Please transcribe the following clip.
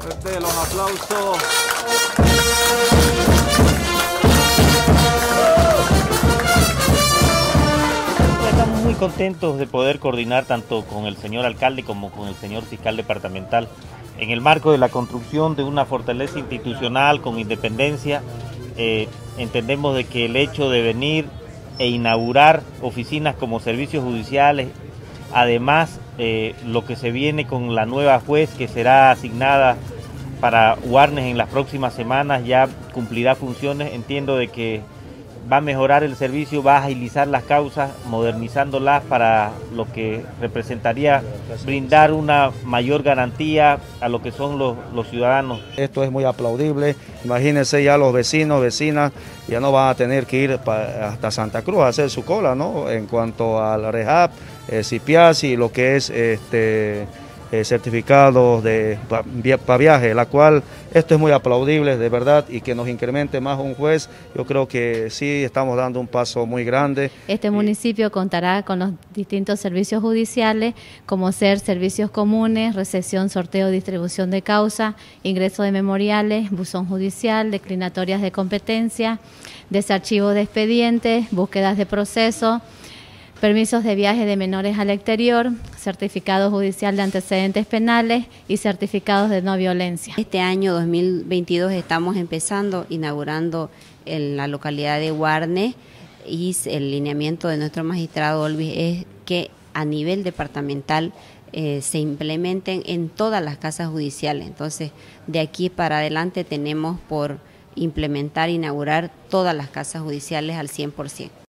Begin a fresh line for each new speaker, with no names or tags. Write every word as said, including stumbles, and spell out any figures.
Fuerte los aplausos.
Estamos muy contentos de poder coordinar tanto con el señor alcalde como con el señor fiscal departamental en el marco de la construcción de una fortaleza institucional con independencia. Eh, entendemos de que el hecho de venir e inaugurar oficinas como servicios judiciales, además eh, lo que se viene con la nueva juez que será asignada para Guarnes en las próximas semanas, ya cumplirá funciones. Entiendo de que va a mejorar el servicio, va a agilizar las causas, modernizándolas para lo que representaría brindar una mayor garantía a lo que son los, los ciudadanos.
Esto es muy aplaudible. Imagínense, ya los vecinos, vecinas, ya no van a tener que ir hasta Santa Cruz a hacer su cola, ¿no? En cuanto al rehab, eh, CIPIASI, lo que es este eh, certificados de para viaje, la cual esto es muy aplaudible de verdad, y que nos incremente más un juez. Yo creo que sí estamos dando un paso muy grande.
Este municipio contará con los distintos servicios judiciales, como ser servicios comunes, recepción, sorteo, distribución de causa, ingreso de memoriales, buzón judicial, declinatorias de competencia, desarchivo de expedientes, búsquedas de proceso, permisos de viaje de menores al exterior, certificado judicial de antecedentes penales y certificados de no violencia.
Este año dos mil veintidós estamos empezando, inaugurando en la localidad de Guarnes, y el lineamiento de nuestro magistrado Olvis es que a nivel departamental eh, se implementen en todas las casas judiciales. Entonces, de aquí para adelante tenemos por implementar, inaugurar todas las casas judiciales al cien por ciento.